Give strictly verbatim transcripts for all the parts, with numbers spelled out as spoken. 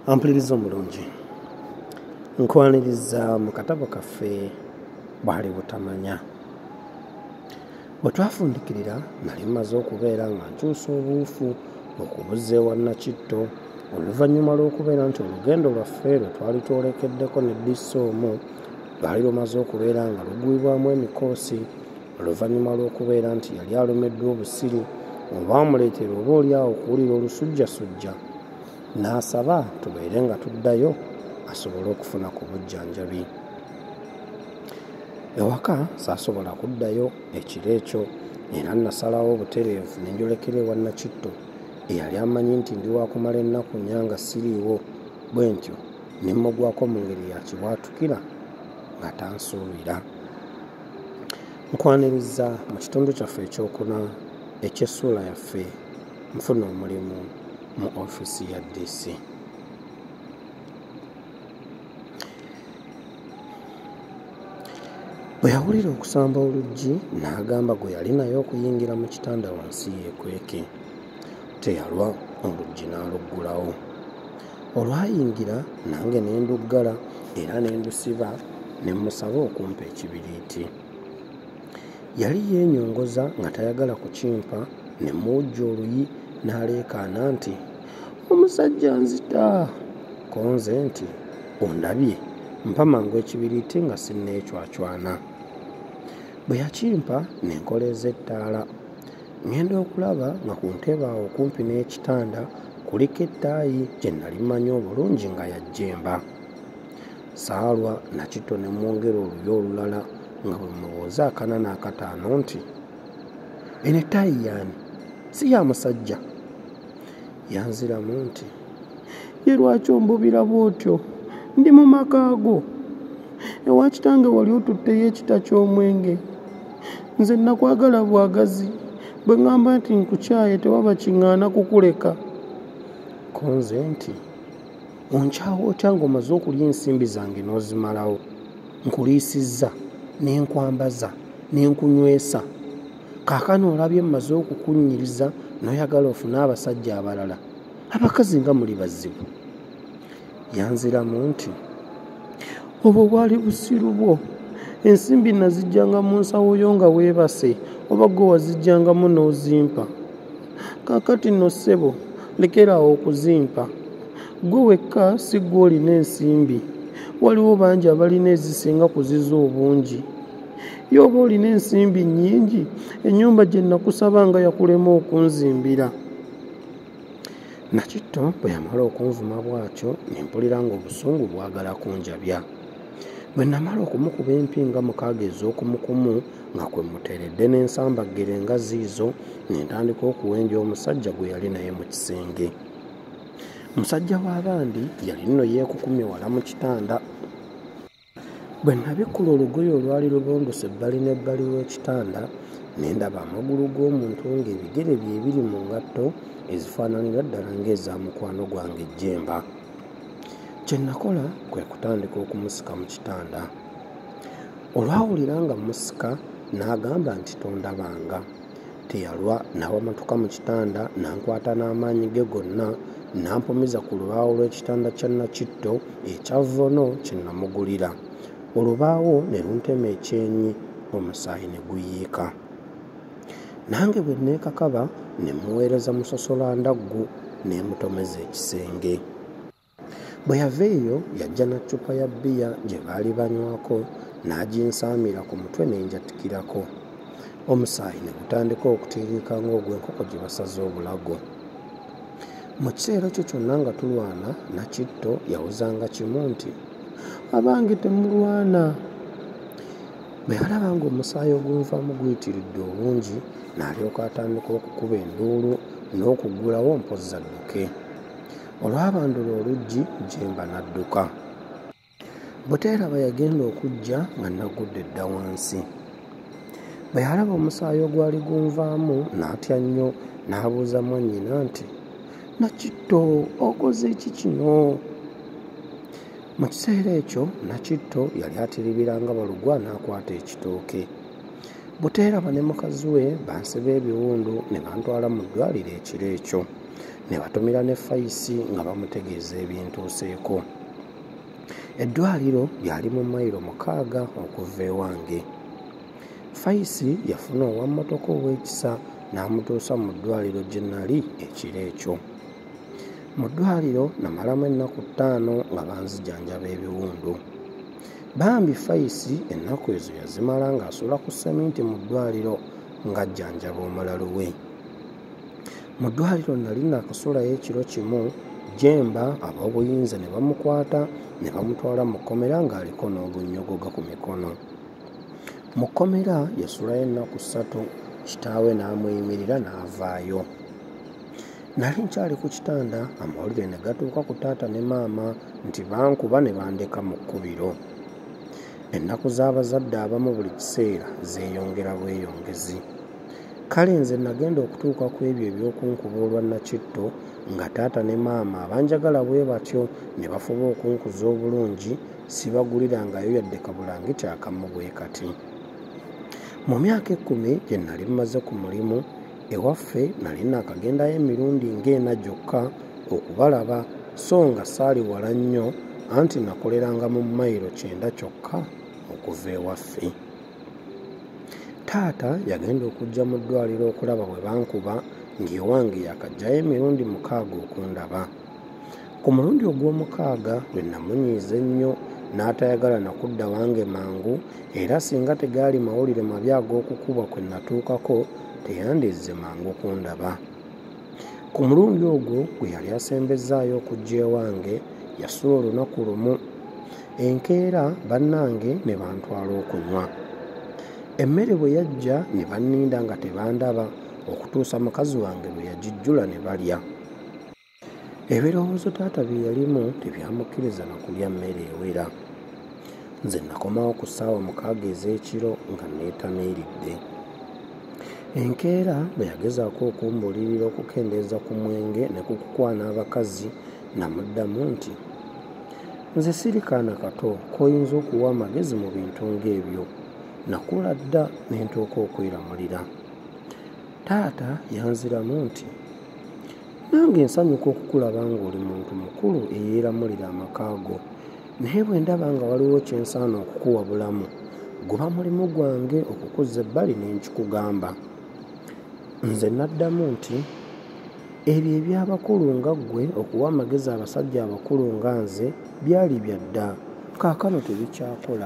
Ampuliriza omulungi, nkwaniriza mu katabo kaffe Bwali Butamanya. Bwe twafundikirira nali mmaze okubeera nga nkyusa obuufu okubuza ewa Nakitto oluvannyuma lw'okubeera nti olugendo lwaffe lwe twali twolekeddeko ne Disoomo lwali lumaze okubeera nga lugwibwamu emikoosi oluvannyuma lw'okubeera nti yali alumiddwa obusiri obwamuleetera oba oliawo okuwulira olusujjasujja. N'asaba tubeere nga tuddayo asobole okufuna ku bujjanjabi. Ewaka saasobola kuddayo ekiro ekyo era nasalawo obutereevu ne njolekera ewa Nakitto eyali amanyi nti ndi waakumala ennaku nnya nga siriiwo, bwe ntyo ne mmugwako mu ngeri ya kibwatukira nga tansuubira. Nkwaniriza mu kitundu kyaffe ekyokuna eky'essuula yaffe nfuna omulimu mu ofiisi ya D C. Bwe yawulira okusamba oluggi n'agamba gwe yali naye okuyingira mu kitanda wansi yeekweke. Teyalwa, oluggi n'aluggulawo. Olwayingira nange ne nduggala era ne ndusiba ne mmusaba okumpa ekibiriiti. Yali yeenyongoza nga tayagala kukimpa ne muwujja oluyi n'aleekaana nti, "Omusajja nzita!" Konze nti, "Ondabye, mpa mangu ekibiriiti nga sinneecwacwana." Bwe yakimpa ne nkoleeza ettaala. Ngenda okulaba nga ku ntebe awo okumpi n'ekitanda kuliko ettaayi gye nali mmanyi obulungi nga yajjemba. Saalwa Nakitto ne mwongera oluyi olulala nga bwe mubuuza akana n'akataano nti, "Eno ettaayi y'ani? Si ya musajja?" Yanziramu nti, "Ye lwaki ombubira bw'otyo? Ndi mu maka go. Ewa kitange wali otutteyo ekita ky'omwenge. Nze nakwagala bwagazi. Bwe ngamba nti nkukyaye tewaba kiŋŋaana kukuleka." Konze nti, "Onkyawa otya ng'omaze okulya ensimbi zange n'ozimalawo? Nkuliisizza, ne nkwambaza, ne nkunywesa. Kaakano olabye mmaze okukunnyiriza n'oyagala ofune abasajja abalala. Abakazi nga muli bazzibu." Yanziramu nti, "Obwo bwali busiru bwo. Ensimbi nazijjanga mu nsawo yo nga weebase oba gwe wazijjangamu n'ozimpa. Kaakati nno ssebo, lekeraawo okuzimpa. Gwe wekka si gwe olina ensimbi. Waliwo bangi abalina ezisinga kuzizo obungi. Ye oba olina ensimbi nnyingi, ennyumba gye nakusabanga yakulema okunzimbira." Nakitto bwe yamala okunvuma bw'atyo ne mpulira ng'obusungu bwagala kunjabya. Bwe namala okumukuba empinga mukaaga ez'okumukumu nga kwe muteeredde n'ensambaggere nga ziizo, ne ntandika okuwenja omusajja gwe yali naye mu kisenge. Musajja w'abandi yali nno yeekukumye wala mu kitanda. Bwe nabikkula olugoye olwali lubondose ebbali n'ebbali w'ekitanda ne ndaba amagulu g'omuntu ng'ebigere bye biri mu ngatto ezifaananira ddala ng'eza mukwano gwange ejjemba. Kye nakola kwe kutandika okumusika mu kitanda. Olwawulira nga musika n'agamba nti tondabanga. Teyalwa n'awamatuka mu kitanda n'ankwata n'amaanyi ge gonna n'ampumiza ku lubaawo lw'ekitanda kya Nakitto ekya vvono kye namugulira. Olubaawo ne luntema ekyenyi, omusaayi ne guyiika. Nange bwe neekakaba ne muweereza musosolandaggu ne mutomeza ekisenge. Bwe yava eyo yajja na ccupa ya bbiya gye baali banywako n'aginsaamira ku mutwe ne njatikirako. Omusaayi ne gutandika okutiiriika ng'ogw'enkoko gye basaze obulago. Mu kiseera ekyo kyonna nga tulwana, Nakitto yawuzanga kimu nti, "Abange temulwana." Bwe yalaba ng'omusaayi ogunvaamu guyitiridde obungi n'alyoka atandika okukuba enduulu n'okuggulawo mpozzi adduke. Olwabandula oluggi jjemba n'adduka. Buteeraba yagenda okujja nga naggudde dda wansi. Bwe yalaba omusaayi ogwali gunvaamu n'atya nnyo n'abuuza mwannyina nti, "Nakitto, okoze ki kino?" Mu kiseera ekyo Nakitto yali atiribira nga balugwa n'akwata ekitooke. Buteeraba ne mukazi we bansiba ebiwundu ne bantwala mu ddwaliro ekiro ekyo. ne batumira ne fayisi nga bamutegeeza ebintuuseeko. Eddwaliro lyali mu mayiro mukaaga okuva ewange. Fayisi yafuna owammotoka ow'ekisa n'amutuusa mu ddwaliro gye nnali ekiro ekyo. Mu ddwaliro namalamu ennaku ttaano nga banzijanjaba ebiwundu. Bambi fayisi ennaku ezo yazimala ng'asula ku seminti mu ddwaliro ng'ajjanjaba omulalu we. Mu ddwaliro nali nakasulayo ekiro kimu, Jemba ab'obuyinza ne bamukwata ne bamutwala mu kkomera ng'aliko n'obunnyogoga ku mikono. Mu kkomera yasulayo ennaku ssatu, kitaawe n'amuyimirira n'avaayo. Nali nkyali ku kitanda, amawulire ne gatuuka ku taata ne maama nti bankuba ne bandeka mu kkubiro. Ennaku z'abazadde abamu buli kiseera zeeyongera bweyongezi. Kale nze nagenda okutuuka ku ebyo eby'okunkuba olwannakitto nga taata ne maama abanjagala bwe batyo ne bafuba okunkuza obulungi, sibagulirangayo yadde kabulangiti akamu bwe kati. Mu myaka ekkumi gye nali mmaze ku mulimu, ewaffe nali naakagendayo emirundi ng'ena gyokka okubalaba, so nga saali wala nnyo anti nakoleranga mu mayiro kyenda kyokka okuva ewaffe. Taata yagenda okujja mu ddwaliro okulaba bwe bankuba ng'ewange yakajjayo emirundi mukaaga okundaba. Ku mulundi ogw'omukaaga lwe namunyiiza ennyo n'atayagala nakudda wange mangu, era singa tegaali mawulire mabi ag'okukubwa kwe natuukako teyandizze mangu kundaba. Ku mulundi ogwo gwe yali asembezzaayo okujja ewange yasula olunaku lumu. Enkeera bannange ne bantwala okunywa. Emmere bwe yajja ne banninda nga tebandaba okutuusa mukazi wange bwe yagijjula ne balya. Ebirowoozo taata bye yalimu tebyamukkiriza na kulya mmere ewera. Nze nakomawo ku ssaawa mukaaga ez'ekiro nga neetamiiridde. Enkeera bwe yagezaako okumbuulirira okukendeeza ku mwenge ne ku kukwana abakazi, namuddamu nti, nze siri kaana kato k'oyinza okuwa amagezi mu bintu ng'ebyo. Nakula dda ne ntuuka okweramulira. Taata yanziramu nti, nange nsanyuka okukulaba ng'oli muntu mukulu eyeeramulira amaka go, naye bwe ndaba nga waliwo kye nsaana okukuwa bulamu, guba mulimu gwange okukuzza ebbali ne nkikugamba. Nze naddamu nti, ebyo eby'abakulu nga ggwe okuwa amagezi abasajja abakulu nga nze byali bya dda, kaakano tebikyakola.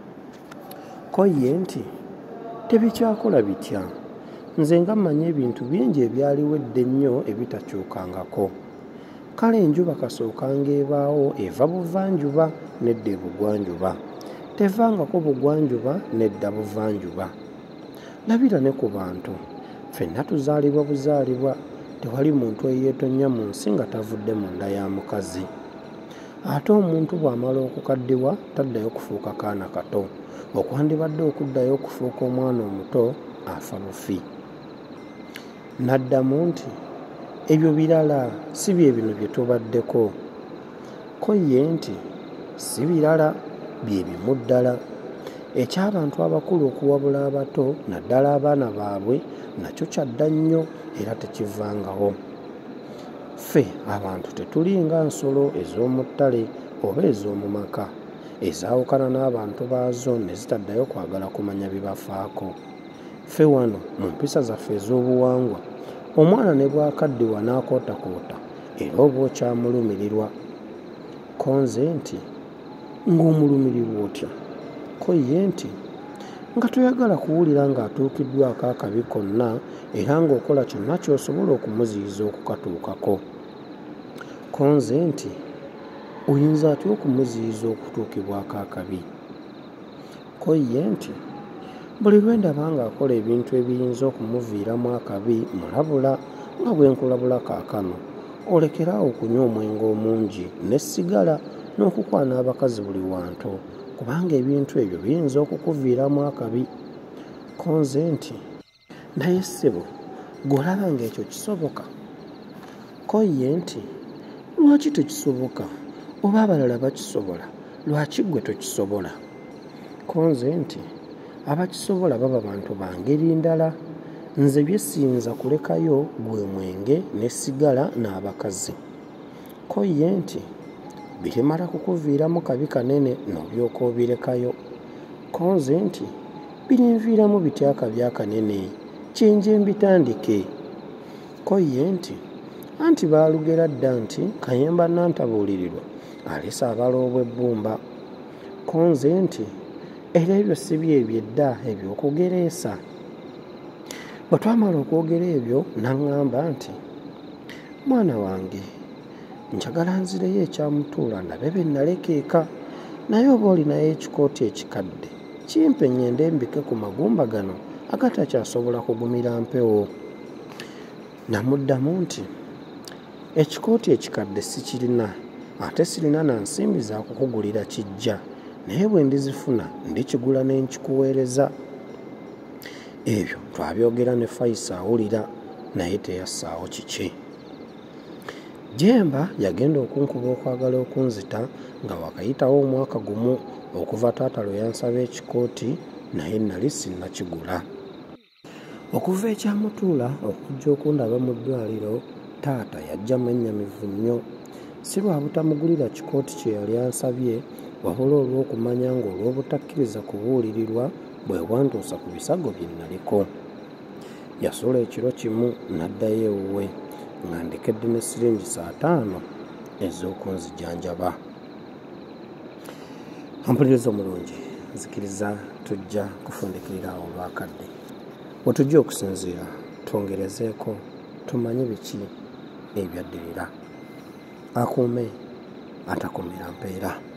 Ko ye nti, tebikyakola bitya? Nze nga mmanyi ebintu bingi ebyaliwo edda ennyo ebitakyukangako. Kale enjuba kasookanga ebaawo eva buvanjuba nedda ebugwanjuba, tevangako bugwanjuba nedda buvanjuba. Labira ne ku bantu, ffenna tuzaalibwa buzaalibwa, tewali muntu eyeetonnya mu nsi nga tavudde mu nda ya mukazi. Ate omuntu bw'amala okukaddiwa taddayo kufuuka kaana kato, okwandibadde okuddayo okufuuka omwana omuto afa bufi. Naddamu nti, ebyo birala si bye bino bye tubaddeko. Ko ye nti, si birala, bye bimu ddala. Eky'abantu abakulu okuwabula abato naddala abaana baabwe nakyo kyadda nnyo era tekivangawo. Ffe abantu tetulinga nsolo ez'omu ttale oba ez'omu maka ezaawukana n'abantu baazo ne zitaddayo kwagala kumanya bibafaako. Ffe wano mu mpisa zaffe ez'obuwangwa, omwana ne bw'akaddiwa n'akootakoota era oba okyamulumirirwa. Ko nze nti, ng'omulumirirwa otya? Ko ye nti, nga toyagala kuwulira ng'atuukiddwako akabi konna era ng'okola kyonna ky'osobola okumuziyiza okukatuukako. Ko nze nti, oyinza atya okumuziyiza okutuukibwako akabi? Ko ye nti, buli lwe ndaba ng'akola ebintu ebiyinza okumuviiramu akabi mulabula nga bwe nkulabula kaakano. Olekeraawo okunywa omwenge omungi n'essigala n'okukwana abakazi buli wantu, kubanga ebintu ebyo biyinza okukuviiramu akabi. Ko nze nti, naye ssebo gw'olaba ng'ekyo kisoboka? Ko ye nti, lwaki tekisoboka? Oba abalala bakisobola, lwaki ggwe tokisobola? Ko nze nti, abakisobola baba bantu ba ngeri ndala, nze byesinza kulekayo gwe mwenge ne sigala n'abakazi. Ko ye nti birimala kukuviiramu kabi kanene n'olyoka obirekayo. Ko nze nti birinviiramu bitya akabi akanene kyenje mbitandike. Ko ye nti anti baalugera dda nti kayemba nantabuulirirwa alese abalooba ebbumba. Ko nze nti era ebyo si byebyo edda eby'okugereesa. Bwe twamala okwogera ebyo n'aŋŋamba nti mwana wange njagala nzireyo ekyamutuula ndabe be naleka eka, naye oba olinayo ekikooti ekikadde kimpe ngende mbike ku magumba gano agatakyasobola kugumira mpewo. Namuddamu nti ekikooti ekikadde sikirina, ate sirina na nsimbi za kukugulira kijja, naye bwe ndizifuna ndikigula ne nkikuweereza. Ebyo twabyogera ne Faisa awulira, naye teyassaawo kiki. Jemba yagenda okunkuba okwagala okunzita nga wakayitawo omwaka gumu okuva taata lwe yansaba ekikooti, naye nali sinnakigula. Okuva ekyamutuula okujja okundaba mu ddwaliro, taata yajja mwennyamivu nnyo. Si lwa butamugulira kikooti kye yali ansabye, wabula olw'okumanya ng'olw'obutakkiriza kubuulirirwa bwe bwantuusa ku bisago bye naliko. Yasula ekiro kimu n'addayo ewuwe nga ndekedde ne siringi saa ttaano ez'okunzijanjaba. Ompuliriza omulungi, nzikiriza tujja kufundikirira awo olwakadde. Bwe tujja okusinziira twongerezeeko tumanye biki ebyaddirira. Akuume atakumira mpeera.